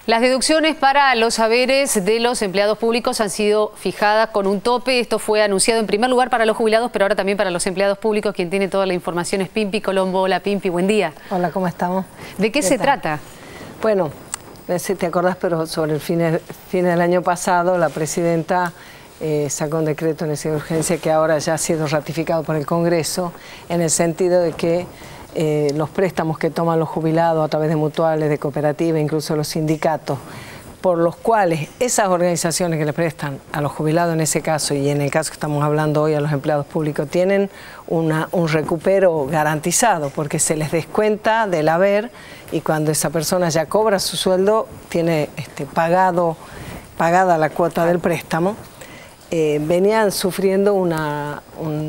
Las deducciones para los saberes de los empleados públicos han sido fijadas con un tope. Esto fue anunciado en primer lugar para los jubilados, pero ahora también para los empleados públicos. Quien tiene toda la información es Pimpi Colombo. Hola Pimpi, buen día. Hola, ¿cómo estamos? ¿De qué se trata? Bueno, no sé si te acordás, pero sobre el fin del año pasado la presidenta sacó un decreto en esa urgencia que ahora ya ha sido ratificado por el Congreso, en el sentido de que los préstamos que toman los jubilados a través de mutuales, de cooperativas, incluso los sindicatos, por los cuales esas organizaciones que le prestan a los jubilados en ese caso, y en el caso que estamos hablando hoy a los empleados públicos, tienen un recupero garantizado, porque se les descuenta del haber, y cuando esa persona ya cobra su sueldo, tiene pagada la cuota del préstamo. Venían sufriendo una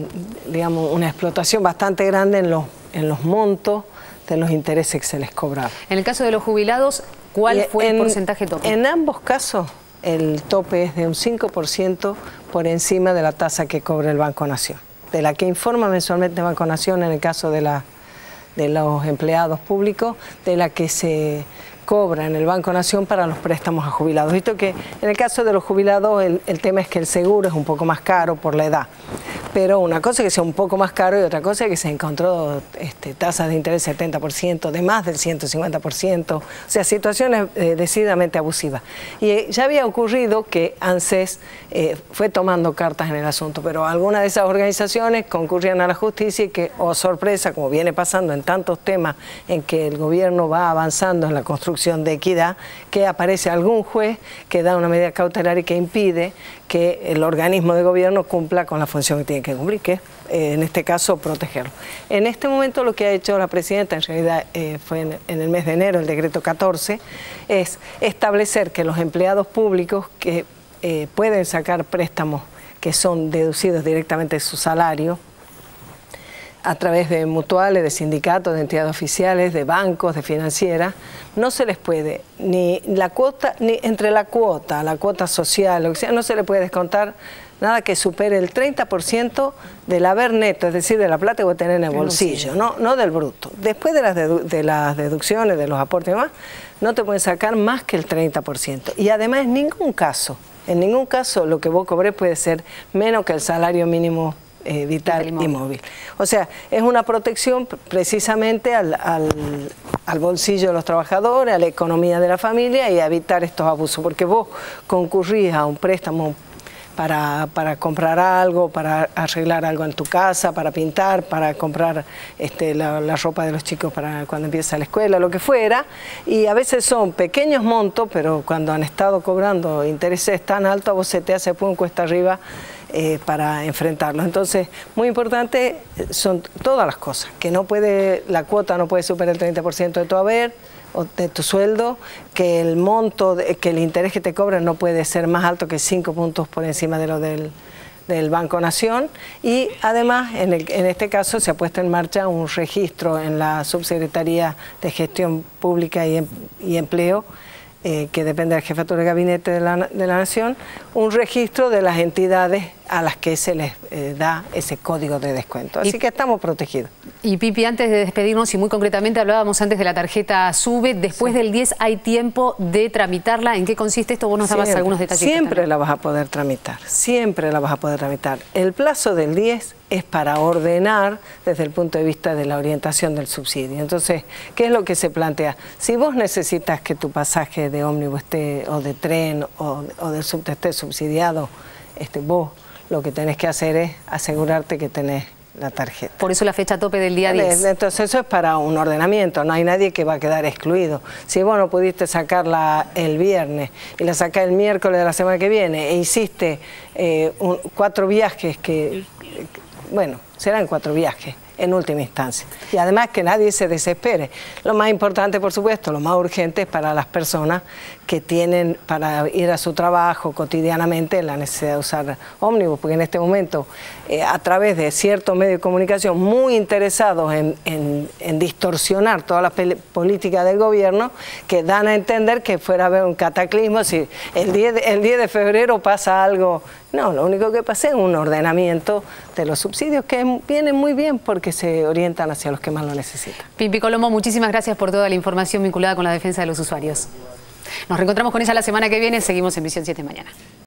explotación bastante grande en los montos de los intereses que se les cobraban. En el caso de los jubilados, ¿cuál fue el porcentaje tope? En ambos casos, el tope es de un 5% por encima de la tasa que cobra el Banco Nación, de la que informa mensualmente Banco Nación en el caso de los empleados públicos, de la que se cobra en el Banco Nación para los préstamos a jubilados. Visto que en el caso de los jubilados el tema es que el seguro es un poco más caro por la edad, pero una cosa es que sea un poco más caro y otra cosa es que se encontró tasas de interés 70%, de más del 150%, o sea, situaciones decididamente abusivas. Y ya había ocurrido que ANSES fue tomando cartas en el asunto, pero algunas de esas organizaciones concurrían a la justicia y que, oh sorpresa, como viene pasando en tantos temas en que el gobierno va avanzando en la construcción de equidad, que aparece algún juez que da una medida cautelar y que impide que el organismo de gobierno cumpla con la función que tiene que cumplir, que es, en este caso, protegerlo. En este momento lo que ha hecho la presidenta, en realidad fue en el mes de enero, el decreto 14, es establecer que los empleados públicos que pueden sacar préstamos que son deducidos directamente de su salario, a través de mutuales, de sindicatos, de entidades oficiales, de bancos, de financieras, no se les puede ni la cuota, ni entre la cuota social, lo que sea, no se le puede descontar nada que supere el 30% del haber neto, es decir, de la plata que voy a tener en el bolsillo, no del bruto. Después de las deducciones, de los aportes y demás, no te pueden sacar más que el 30%. Y además en ningún caso lo que vos cobrés puede ser menos que el salario mínimo vital y móvil. O sea, es una protección precisamente al bolsillo de los trabajadores, a la economía de la familia y a evitar estos abusos, porque vos concurrís a un préstamo para comprar algo, para arreglar algo en tu casa, para pintar, para comprar la ropa de los chicos para cuando empieza la escuela, lo que fuera, y a veces son pequeños montos, pero cuando han estado cobrando intereses tan altos, a vos se te hace un cuesta arriba para enfrentarlo. Entonces, muy importante son todas las cosas, que la cuota no puede superar el 30% de tu haber, o de tu sueldo, que el monto, que el interés que te cobran no puede ser más alto que 5 puntos por encima de lo del Banco Nación, y además en este caso se ha puesto en marcha un registro en la Subsecretaría de Gestión Pública y Empleo, que depende de la Jefatura de Gabinete de la Nación, un registro de las entidades a las que se les da ese código de descuento. Así que estamos protegidos. Y Pipi, antes de despedirnos, y muy concretamente hablábamos antes de la tarjeta SUBE, después del 10 hay tiempo de tramitarla. ¿En qué consiste esto? Vos nos dabas algunos detalles. Siempre la vas a poder tramitar, siempre la vas a poder tramitar. El plazo del 10 es para ordenar desde el punto de vista de la orientación del subsidio. Entonces, ¿qué es lo que se plantea? Si vos necesitas que tu pasaje de ómnibus o de tren o del subte esté subsidiado, vos lo que tenés que hacer es asegurarte que tenés la tarjeta. Por eso la fecha tope del día 10. Entonces eso es para un ordenamiento, no hay nadie que va a quedar excluido. Si vos no pudiste sacarla el viernes y la sacás el miércoles de la semana que viene e hiciste 4 viajes bueno, serán 4 viajes en última instancia. Y además que nadie se desespere. Lo más importante, por supuesto, lo más urgente es para las personas que tienen para ir a su trabajo cotidianamente la necesidad de usar ómnibus, porque en este momento, a través de ciertos medios de comunicación muy interesados en distorsionar toda la política del gobierno, que dan a entender que fuera a haber un cataclismo, si el 10 de febrero pasa algo. No, lo único que pasa es un ordenamiento de los subsidios que vienen muy bien porque se orientan hacia los que más lo necesitan. Pimpi Colombo, muchísimas gracias por toda la información vinculada con la defensa de los usuarios. Nos reencontramos con ella la semana que viene. Seguimos en Visión 7 mañana.